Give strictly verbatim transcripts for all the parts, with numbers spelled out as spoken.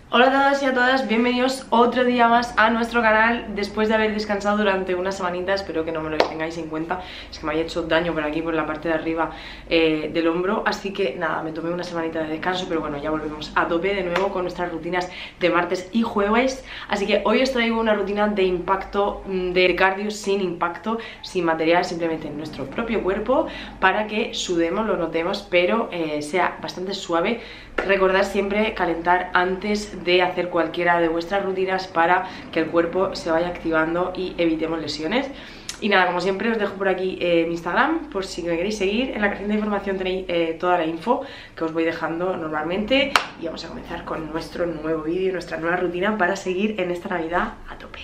Hola a todos y a todas, bienvenidos otro día más a nuestro canal. Después de haber descansado durante una semanita, espero que no me lo tengáis en cuenta. Es que me había hecho daño por aquí, por la parte de arriba eh, del hombro. Así que nada, me tomé una semanita de descanso, pero bueno, ya volvemos a tope de nuevo con nuestras rutinas de martes y jueves. Así que hoy os traigo una rutina de impacto, de cardio sin impacto, sin material, simplemente en nuestro propio cuerpo, para que sudemos, lo notemos, pero eh, sea bastante suave. Recordad siempre calentar antes de hacer cualquiera de vuestras rutinas para que el cuerpo se vaya activando y evitemos lesiones. Y nada, como siempre os dejo por aquí eh, mi Instagram, por si me queréis seguir. En la cajita de información tenéis eh, toda la info que os voy dejando normalmente. Y vamos a comenzar con nuestro nuevo vídeo, nuestra nueva rutina para seguir en esta Navidad a tope.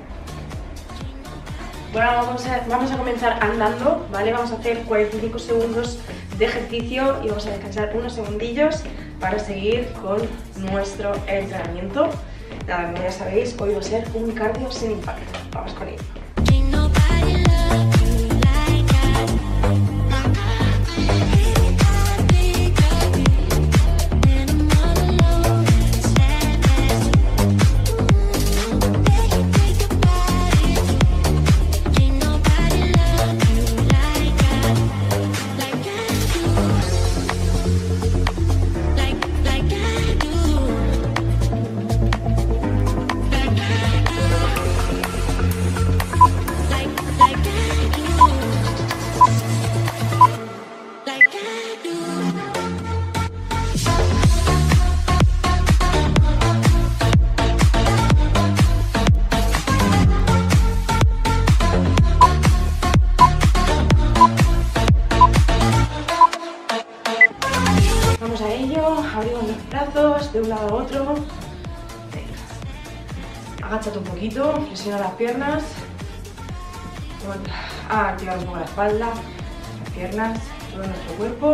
Bueno, vamos a, vamos a comenzar andando, ¿vale? Vamos a hacer cuarenta y cinco segundos de ejercicio y vamos a descansar unos segundillos para seguir con nuestro entrenamiento. Nada, como ya sabéis, hoy va a ser un cardio sin impacto. Vamos con ello. Vamos a ello, abrimos los brazos de un lado a otro. Venga. Agáchate un poquito, flexiona las piernas. A activar un poco la espalda, las piernas, todo nuestro cuerpo.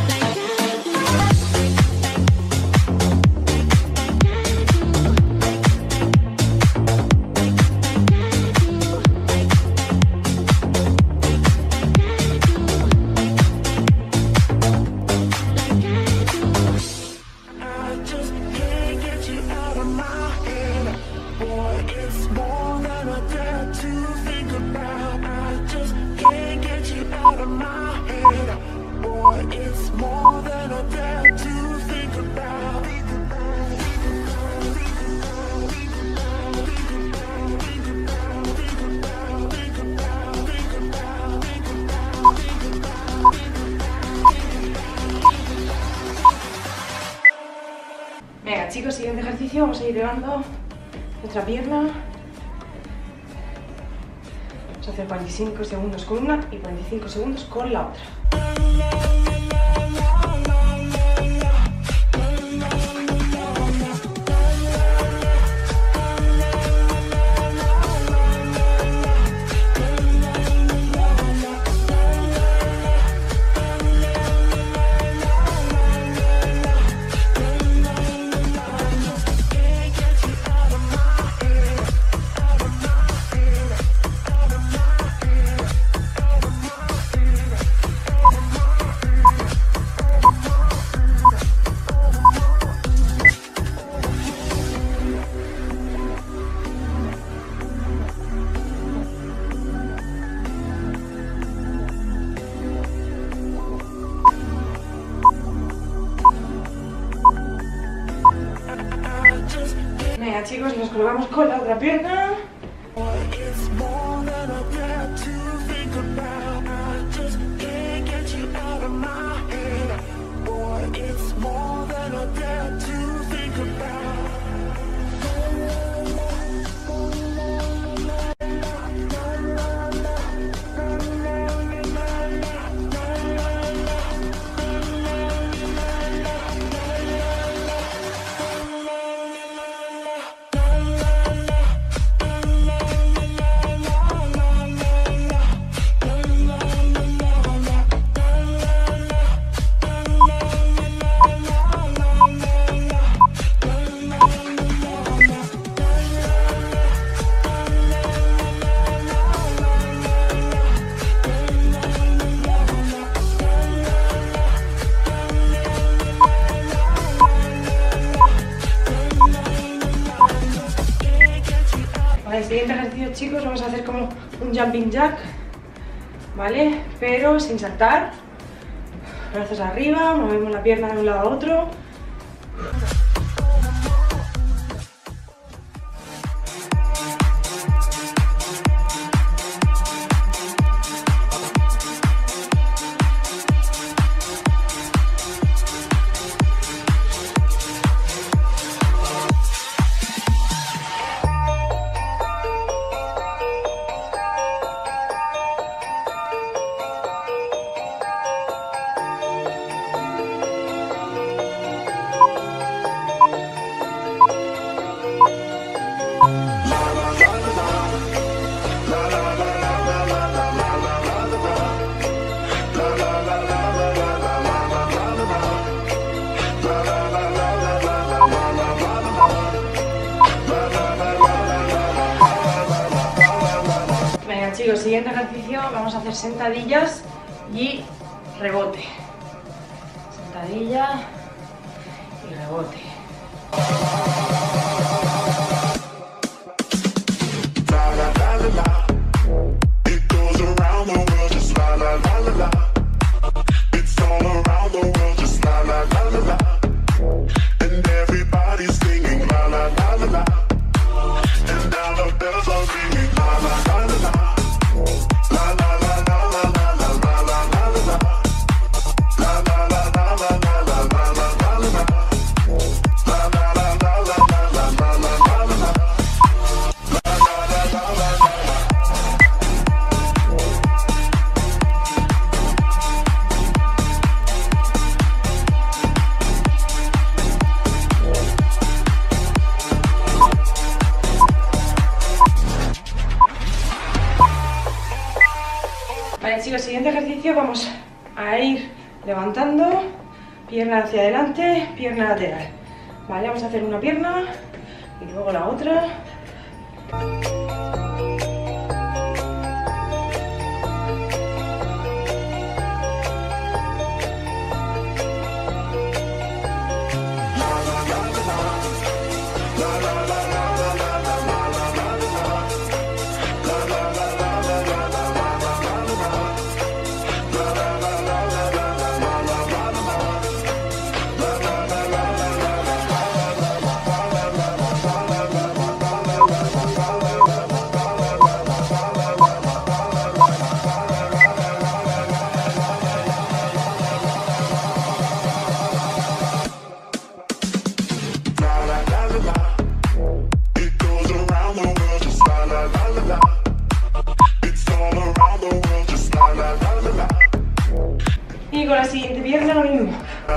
Venga chicos, siguiente ejercicio, vamos a ir elevando nuestra pierna. Vamos a hacer cuarenta y cinco segundos con una y cuarenta y cinco segundos con la otra. Venga chicos, nos colgamos con la otra pierna. siguiente ejercicio, chicos, vamos a hacer como un jumping jack, ¿vale? Pero sin saltar. Brazos arriba, movemos la pierna de un lado a otro. Chicos, siguiente ejercicio, vamos a hacer sentadillas y rebote. Sentadilla y rebote. Vale, chicos, siguiente ejercicio, vamos a ir levantando, pierna hacia adelante, pierna lateral. Vale, vamos a hacer una pierna y luego la otra. Y con la siguiente pierna lo mismo.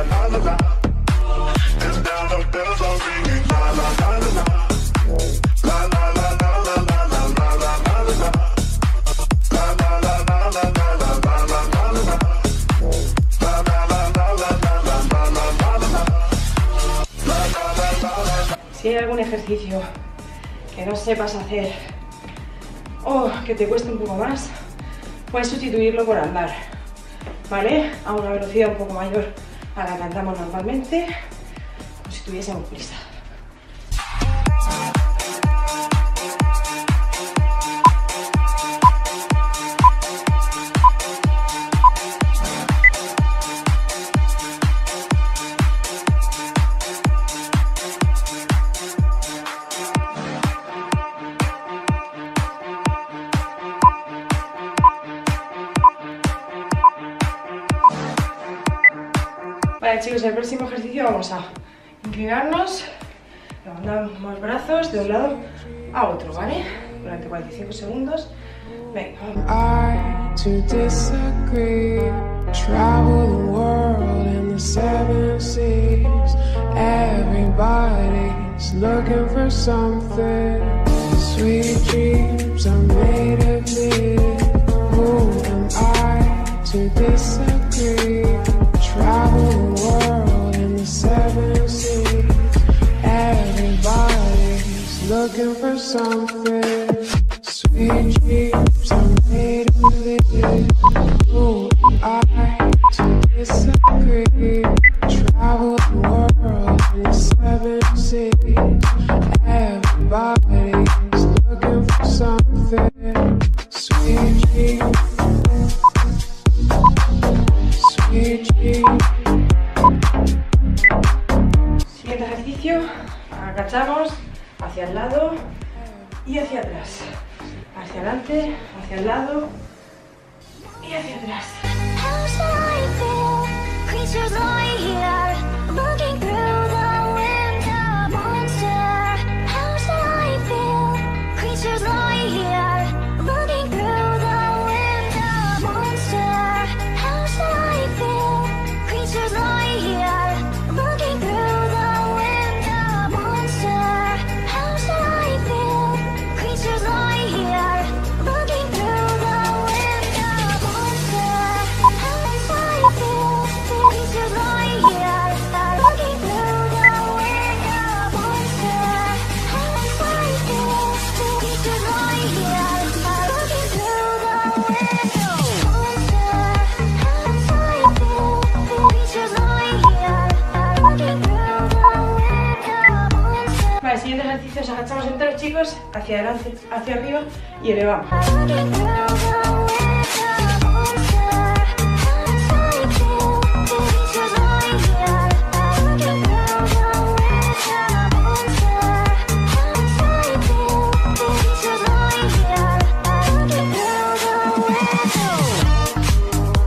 Si hay algún ejercicio que no sepas hacer o que te cueste un poco más, puedes sustituirlo por andar, ¿vale? A una velocidad un poco mayor a la que andamos normalmente, como si tuviésemos prisa. Vale, chicos, el próximo ejercicio vamos a inclinarnos, levantamos brazos de un lado a otro, ¿vale? Durante cuarenta y cinco segundos. Venga, vamos. Travel the world in the seven seas. Everybody's looking for something. Sweet dreams are made of it. Who am I to disagree? Travel the world in the seven seas. Everybody's looking for something. nothing. Sweet dreams, sweet dreams. Siguiente ejercicio, agachamos hacia el lado y hacia atrás, hacia adelante, hacia el lado y hacia atrás. How shall I feel? Creatures lie here, looking through the window. Monster. How shall I feel? Creatures lie here, looking through the window. Monster. How shall I feel? Creatures lie here, looking through the window. Monster. How shall I feel? Creatures lie here, looking through the window. Monster. How shall I feel? Creatures lie here, looking through the window. Monster. How shall I feel? Creatures lie here, looking through the window. Monster. How shall I feel? Creatures lie here, looking through the window. Monster. Vale, siguiente ejercicio, nos agachamos enteros, chicos, hacia adelante, hacia arriba y elevamos. Looking through the window. Monster. How shall I feel? Creatures lie here, looking through the window. Monster. How shall I feel? Creatures lie here, looking through the window.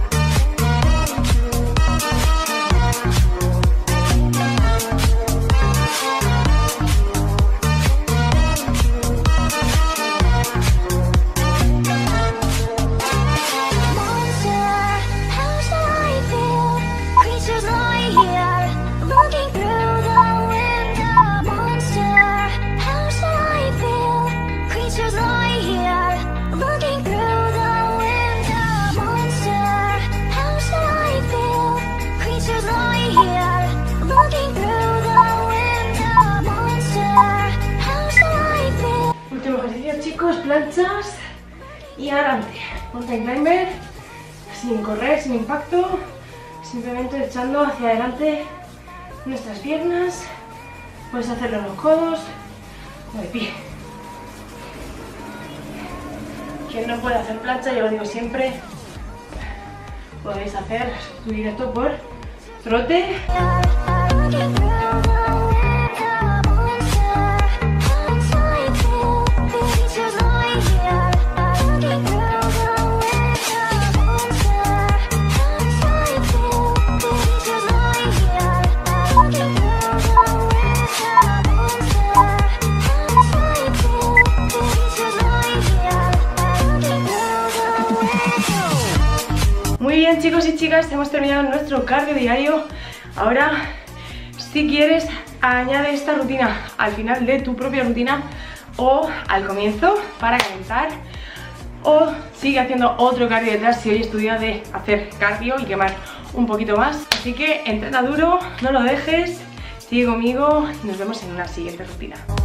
Monster, how shall I feel? Creatures lie here, looking through the window. Monster, how shall I feel? Creatures lie here, looking through the window. Monster, how shall I feel? Creatures lie here, looking through the window. Monster, how shall I feel? Último ejercicio, chicos, planchas y adelante. Mountain climber, sin correr, sin impacto, simplemente echando hacia adelante nuestras piernas. Puedes hacerlo en los codos o de pie. Quien no puede hacer plancha, yo lo digo siempre, podéis hacer subir esto por trote. Looking through the window. Monster, how shall I feel? Creatures lie here, looking through the window. Monster, how shall I feel? Creatures lie here, looking through the window. Monster, how shall I feel? Creatures lie here, looking through the window. Muy bien, chicos y chicas, hemos terminado nuestro cardio diario. Ahora, si quieres, añade esta rutina al final de tu propia rutina o al comienzo para calentar, o sigue haciendo otro cardio detrás si hoy es tu día de hacer cardio y quemar un poquito más. Así que entrena duro, no lo dejes, sigue conmigo y nos vemos en una siguiente rutina.